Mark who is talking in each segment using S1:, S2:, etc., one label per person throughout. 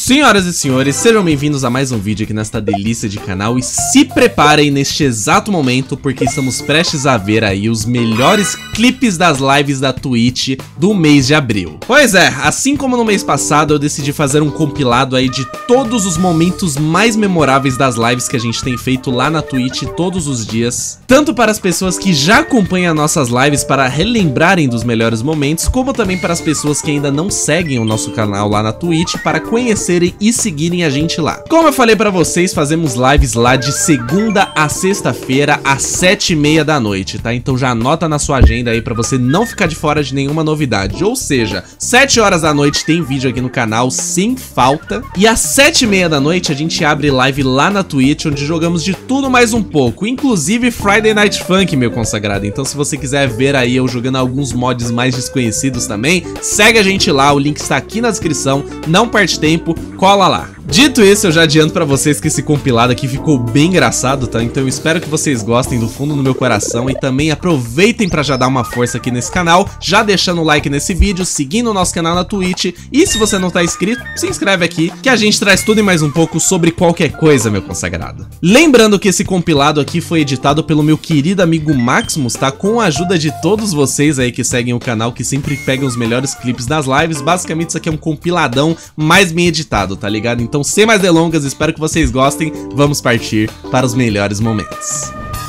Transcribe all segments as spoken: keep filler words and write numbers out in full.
S1: Senhoras e senhores, sejam bem-vindos a mais um vídeo aqui nesta delícia de canal e se preparem neste exato momento porque estamos prestes a ver aí os melhores clipes das lives da Twitch do mês de abril. Pois é, assim como no mês passado eu decidi fazer um compilado aí de todos os momentos mais memoráveis das lives que a gente tem feito lá na Twitch todos os dias, tanto para as pessoas que já acompanham nossas lives para relembrarem dos melhores momentos, como também para as pessoas que ainda não seguem o nosso canal lá na Twitch para conhecerem e seguirem a gente lá. Como eu falei pra vocês, fazemos lives lá de segunda a sexta-feira às sete e meia da noite, tá? Então já anota na sua agenda aí pra você não ficar de fora de nenhuma novidade. Ou seja, sete horas da noite tem vídeo aqui no canal sem falta. E às sete e meia da noite a gente abre live lá na Twitch, onde jogamos de tudo mais um pouco, inclusive Friday Night Funk, meu consagrado. Então se você quiser ver aí eu jogando alguns mods mais desconhecidos também, segue a gente lá, o link está aqui na descrição, não perde tempo, cola lá. Dito isso, eu já adianto pra vocês que esse compilado aqui ficou bem engraçado, tá? Então eu espero que vocês gostem do fundo do meu coração e também aproveitem pra já dar uma força aqui nesse canal, já deixando o like nesse vídeo, seguindo o nosso canal na Twitch e se você não tá inscrito, se inscreve aqui que a gente traz tudo e mais um pouco sobre qualquer coisa, meu consagrado. Lembrando que esse compilado aqui foi editado pelo meu querido amigo Maximus, tá? Com a ajuda de todos vocês aí que seguem o canal, que sempre pegam os melhores clipes das lives. Basicamente isso aqui é um compiladão mais bem editado, tá ligado? Então, sem mais delongas, espero que vocês gostem. Vamos partir para os melhores momentos.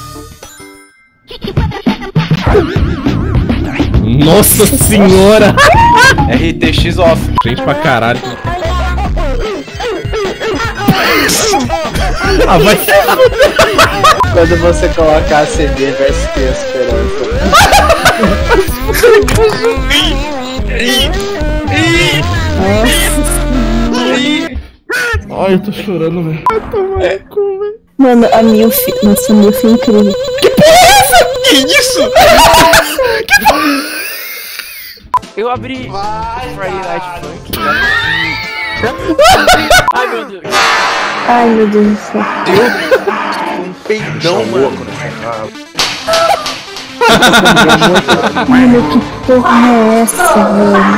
S1: Nossa senhora!
S2: R T X off.
S1: Gente pra caralho. Ah, vai ser...
S2: Quando você colocar C D, vai se ter esperança.
S1: Ai, eu tô chorando, velho.
S2: É.
S3: Mano, a minha filha. Nossa, a minha filha é incrível.
S1: Que porra é essa? Que isso? Que porra?
S4: Eu abri Friday Night Funk. Ai meu Deus.
S3: Ai meu Deus do céu.
S2: Um peidão, mano.
S3: Mano, que porra é essa, velho?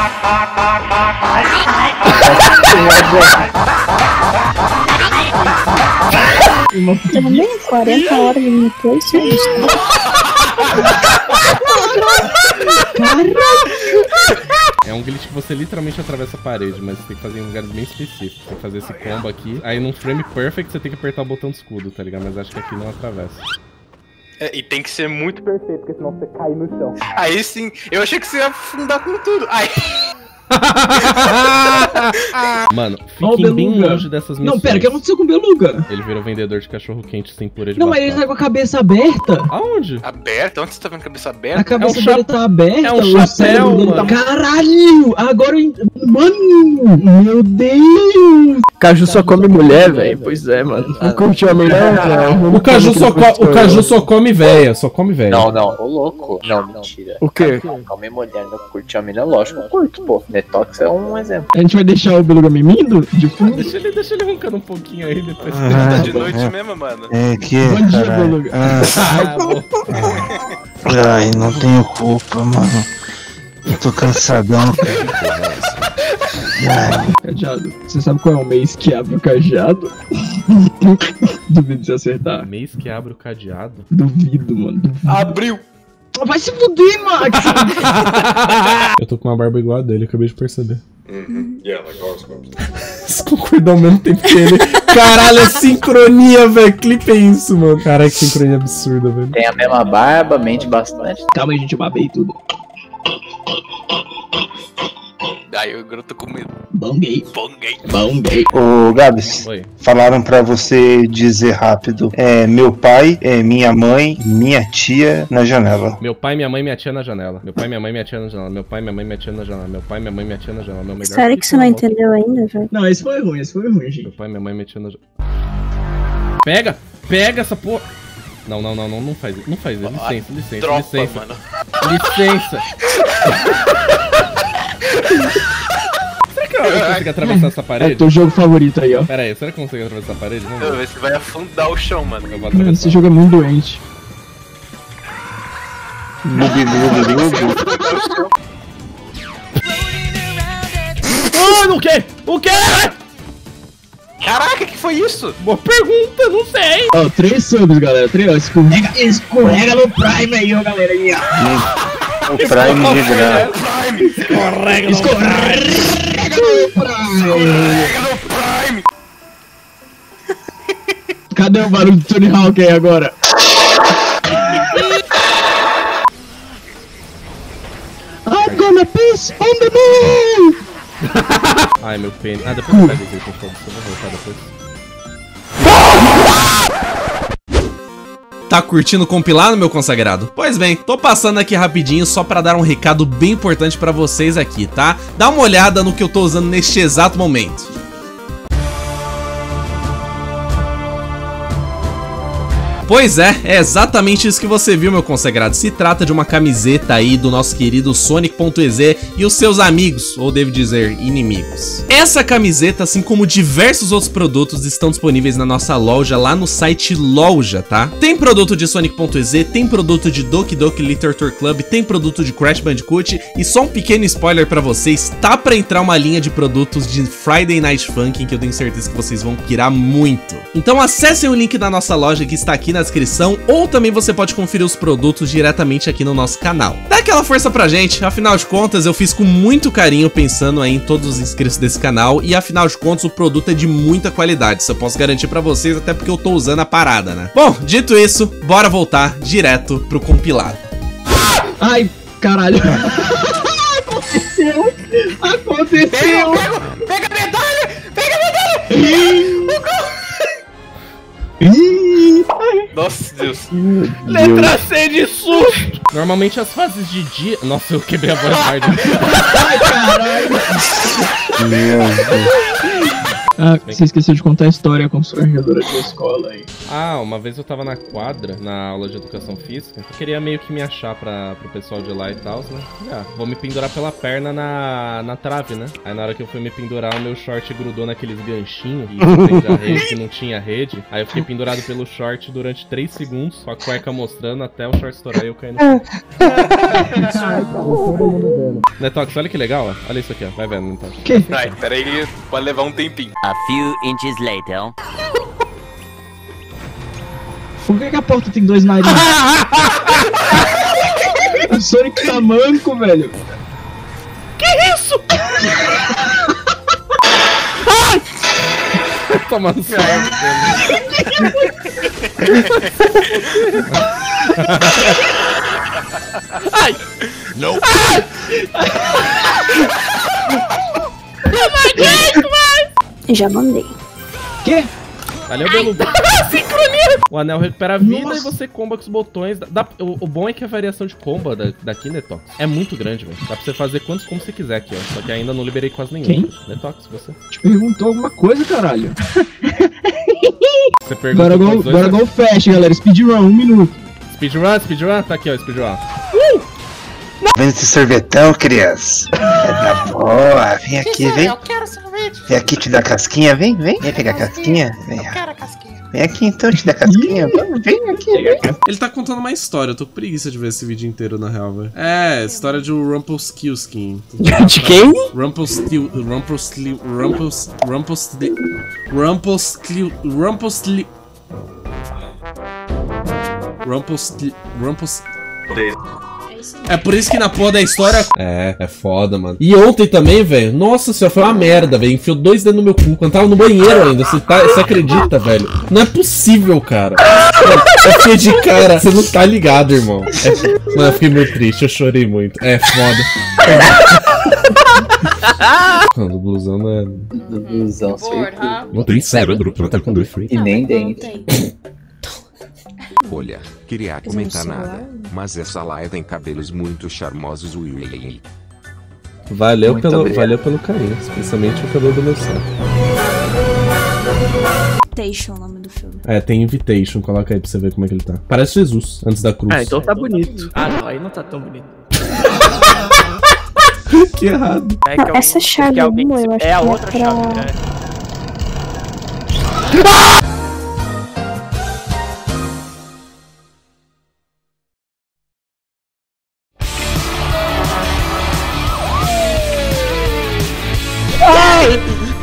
S3: Também quarenta horas de gameplay, isso é isso.
S1: É um glitch que você literalmente atravessa a parede, mas você tem que fazer em lugares bem específicos. Tem que fazer esse combo aqui. Aí num frame perfect você tem que apertar o botão de escudo, tá ligado? Mas acho que aqui não atravessa.
S2: É, e tem que ser muito perfeito, porque senão você cai no chão. Aí sim, eu achei que você ia afundar com tudo. Aí...
S1: Mano, fiquem bem longe dessas missões.
S5: Não, pera, o que aconteceu com o Beluga?
S1: Ele virou vendedor de cachorro quente sem purê de
S5: Não,
S1: batata.
S5: mas ele tá com a cabeça aberta.
S1: Aonde?
S2: Aberta? Onde você tá vendo a cabeça aberta?
S5: A cabeça
S1: É um
S5: dele
S1: chap-
S5: tá aberta.
S1: é um
S5: o
S1: chapéu,
S5: cérebro dele tá...
S1: mano.
S5: Caralho! Agora eu... ent- Mano! Meu Deus!
S4: Caju só come mulher, velho. Pois é, mano. Não curtiu a mulher?
S1: O Caju só, co o Caju só come véia, só come véia.
S6: Não, não, ô louco. Não, mentira.
S4: O quê?
S6: Não, calma aí, mulher, não curte a mina, lógico, eu curto, pô. Detox é um exemplo.
S5: A gente vai deixar o Beluga mimindo? De fundo?
S1: Deixa ele, deixa ele roncando um pouquinho aí depois.
S2: Tá de noite mesmo, mano.
S7: É que.
S5: Bom dia,
S7: caralho.
S5: Beluga.
S1: Ah, bom.
S7: Ai, não tenho culpa, mano. Eu tô cansadão, cara. Ai,
S5: Cajado. Você sabe qual é o mês que abre o cajado? Duvido de você acertar.
S1: Mês que abre o cadeado.
S5: Duvido, mano. Duvido.
S2: Abriu!
S5: Vai se fuder, Max!
S1: Eu tô com uma barba igual a dele, acabei de perceber. Eles concordam ao mesmo tempo que ele. Caralho, é sincronia, velho. Clipe é isso, mano. Caralho, que sincronia absurda, velho.
S6: Tem a mesma barba, mente bastante.
S5: Calma aí, gente, eu babei tudo.
S2: Aí eu agora tô com medo.
S5: Bom gay.
S2: Bom gay.
S5: Bom gay.
S7: Ô, Gabs,
S1: Oi.
S7: falaram pra você dizer rápido. É meu pai, é minha mãe, minha tia na janela.
S1: Meu pai, minha mãe, minha tia na janela. Meu pai, minha mãe, minha tia na janela. Meu pai, minha mãe, minha tia na janela. Meu pai, minha mãe, minha tia na janela. Meu melhor
S3: Sério que você não entendeu ainda, velho?
S5: Não, esse foi ruim, esse foi ruim,
S1: Meu
S5: gente.
S1: pai, minha mãe, minha tia na janela. Pega! Pega essa porra! Não, não, não, não, não faz isso. Não faz isso. Licença, licença,
S2: Dropa,
S1: licença.
S2: mano.
S1: Licença. Será que eu consigo atravessar essa
S5: É
S1: parede?
S5: teu jogo favorito aí, ó.
S1: Pera aí, será que eu consigo atravessar a parede? Vamos
S2: Eu
S1: ver.
S2: ver se vai afundar o chão, mano.
S1: Eu vou
S5: Mano,
S1: atravessar.
S5: esse jogo é muito doente.
S7: Bubi, bubi, bubi.
S1: Mano, o quê? O quê?
S2: Caraca, que foi isso?
S1: Boa pergunta, não sei.
S5: Ó, três subs, galera. Três, ó. Escorrega, escorrega no Prime aí, ó, galera. Aí, ó.
S7: O Prime de graça.
S1: Escorrega no
S5: Escorrega no Prime.
S2: Pega no Prime!
S5: Cadê o barulho do Tony Hawk aí agora? I'm gonna piss on the moon!
S1: Ai, meu pênis. Ah, depois eu pego o jeito, eu vou voltar depois. Tá curtindo o compilado, meu consagrado? Pois bem, tô passando aqui rapidinho só pra dar um recado bem importante pra vocês aqui, tá? Dá uma olhada no que eu tô usando neste exato momento. Pois é, é exatamente isso que você viu, meu consagrado. Se trata de uma camiseta aí do nosso querido Sonic.exe e os seus amigos, ou devo dizer, inimigos. Essa camiseta, assim como diversos outros produtos, estão disponíveis na nossa loja, lá no site Loja, tá? Tem produto de Sonic.exe, tem produto de Doki Doki Literature Club, tem produto de Crash Bandicoot, e só um pequeno spoiler pra vocês, tá pra entrar uma linha de produtos de Friday Night Funkin' que eu tenho certeza que vocês vão pirar muito. Então acessem o link da nossa loja que está aqui na descrição, ou também você pode conferir os produtos diretamente aqui no nosso canal. Dá aquela força pra gente, afinal de contas eu fiz com muito carinho pensando aí em todos os inscritos desse canal, e afinal de contas o produto é de muita qualidade, isso eu posso garantir pra vocês, até porque eu tô usando a parada, né? Bom, dito isso, bora voltar direto pro compilado.
S5: Ai, caralho. Aconteceu! Aconteceu!
S2: Pega, pega, pega a medalha! Pega a medalha! Nossa, Deus.
S1: Letra C de susto! Normalmente as fases de dia... Nossa, eu quebrei a voz tarde.
S5: Ai, caralho!
S7: Meu Deus.
S5: Ah, você esqueceu de contar a história com a constrangedora da escola aí.
S1: Ah, uma vez eu tava na quadra, na aula de educação física. Eu queria meio que me achar pra, pro pessoal de lá e tal, né? Ah, vou me pendurar pela perna na, na trave, né? Aí na hora que eu fui me pendurar, o meu short grudou naqueles ganchinhos e prende a rede que não tinha rede. Aí eu fiquei pendurado pelo short durante três segundos, com a cueca mostrando até o short estourar e eu caí no chão. Netox, olha que legal, ó. Olha isso aqui, ó. Vai vendo, Netox.
S2: Ai, peraí, pode levar um tempinho.
S8: A few inches later.
S5: Por que, que a porta tem dois narizes? O Sonic tá manco, velho.
S1: Que isso? Toma no céu. Ai! Não! Eu não aguento mais!
S3: Já mandei.
S5: Quê?
S1: Valeu, Belu. Sincronia! O anel recupera a vida. Nossa. E você comba com os botões. Dá, dá, o, o bom é que a variação de comba da, daqui, Netox, é muito grande, velho. Dá pra você fazer quantos como você quiser aqui, ó. Só que ainda não liberei quase nenhum.
S5: Quem?
S1: Netox, você.
S5: Te perguntou alguma coisa, caralho.
S1: Você perguntou.
S5: Agora go, agora go fast, galera. Speedrun, um minuto.
S1: Speedrun, speedrun? Tá aqui, ó, speedrun.
S7: Uh! Vem esse sorvetão, criança. É da boa. Vem aqui, vem.
S2: Eu quero sorvete.
S7: Vem aqui te dar casquinha, vem, vem. Vem pegar casquinha. Vem.
S2: Eu quero a casquinha.
S7: Vem aqui então te dar casquinha. Vem aqui, vem.
S1: Ele tá contando uma história, eu tô com preguiça de ver esse vídeo inteiro, na real, velho. É, história de Rumpelstiltskin.
S4: De quem?
S1: Rumpelstil... Rumpelstil... Rumpels... Rumpelstil... Rumpelstil... Rumpelstil... Rumpelstil... Rumpelstil... É por isso que na porra da história... É, é foda, mano. E ontem também, velho, nossa senhora, foi uma merda, velho. Enfiou dois dedos no meu cu, quando tava no banheiro ainda. Você tá, você acredita, velho? Não é possível, cara. Eu fiquei de cara. Você não tá ligado, irmão. É... Mano, eu fiquei muito triste, eu chorei muito. É foda. Mano, o blusão não é...
S6: Do blusão, certeza.
S1: Não tem sério, grupo, tá com dois free.
S6: E nem dentro.
S9: Olha, queria comentar nada, mas essa Laia tem cabelos muito charmosos, ui.
S1: Valeu
S6: Muito
S1: pelo,
S6: obrigado.
S1: valeu pelo carinho, especialmente o cabelo do meu saco.
S3: Invitation, o nome do filme.
S1: É, tem Invitation, coloca aí pra você ver como é que ele tá. Parece Jesus, antes da cruz.
S4: Ah, então tá bonito. Ah, não, aí não tá tão bonito.
S1: Que errado.
S4: É que
S3: Não, essa chave
S4: que alguém,
S3: eu acho
S4: é a
S3: que é
S4: outra
S3: pra-
S4: chave, né?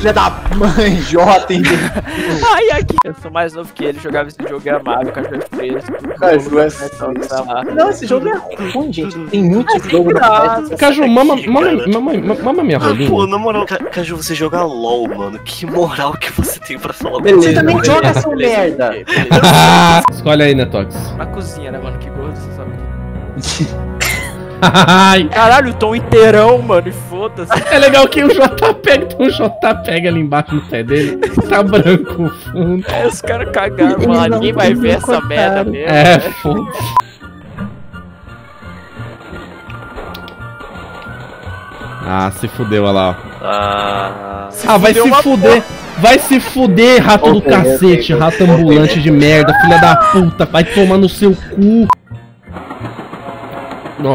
S6: filha da mãe, Jota, hein?
S4: Ai, aqui. Eu sou mais novo que ele, jogava esse jogo e amava o cachorro preso.
S6: Caju é assim. Não, esse jogo é ruim, gente. Tem muito jogo na
S1: Caju, mama, mama, mama, mama minha rolinha.
S10: Pô, na moral, Caju, você joga LOL, mano. Que moral que você tem pra falar.
S6: Beleza. Você também joga, seu merda.
S1: Escolhe aí, Netox.
S4: Na cozinha, né, mano? Que gordo, você sabe. Caralho, o tom inteirão, mano, e foda-se.
S1: É legal que o J pega, então o J pega ali embaixo no pé dele, tá branco o fundo.
S4: É, os caras cagaram, mano, ninguém vai ver essa merda mesmo.
S1: É, foda-se. Ah, se fudeu, olha lá, ó.
S10: Ah,
S1: ah vai se fuder. Vai se fuder, rato okay, do cacete, okay, rato okay, ambulante okay. de merda, filha da puta. Vai tomar no seu cu. Ó.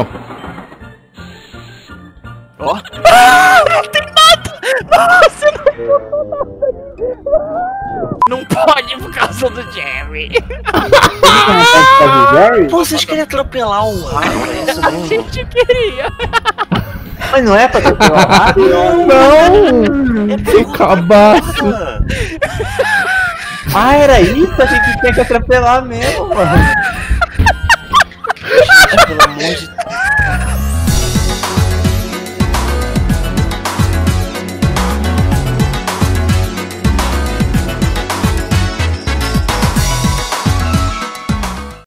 S10: Ó. Ah, não tem nada! Nossa, não... não pode por causa do Jerry. Pô, vocês queriam atropelar um raio, é isso mesmo?
S4: A gente queria.
S6: Mas não é pra atropelar o raio?
S1: Não! É que cabaço!
S6: Ah, era isso? A gente tinha que atropelar mesmo, mano.
S10: Pelo amor de